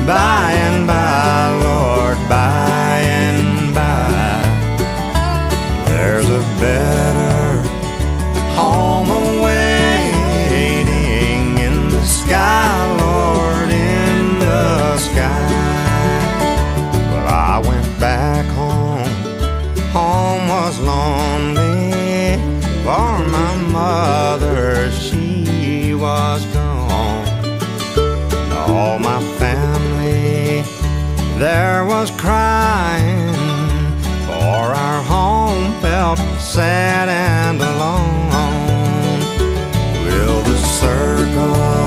By and by, Lord, by and by, there's a better home awaiting in the sky, Lord, in the sky. Well, I went back home. Home was lonely, for my mother, she was gone. All my family there was crying, for our home felt sad and alone. Will the circle